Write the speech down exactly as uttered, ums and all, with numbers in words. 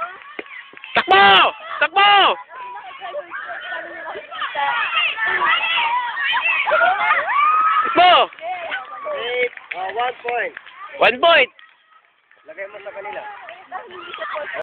Takbo! Takbo! Takbo! Eight, uh, one point. One point. Lagay mo sa kanila.